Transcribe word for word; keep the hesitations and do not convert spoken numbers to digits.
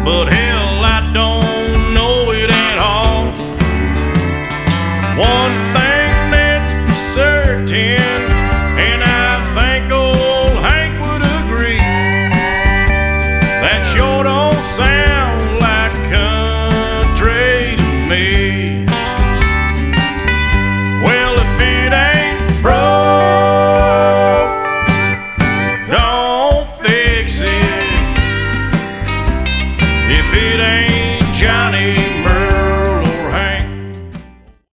but hell, I don't know it at all. One thing that's certain, and I think old Hank would agree, that sure don't sound like country to me. Well, if it ain't broke, don't fix it. If it ain't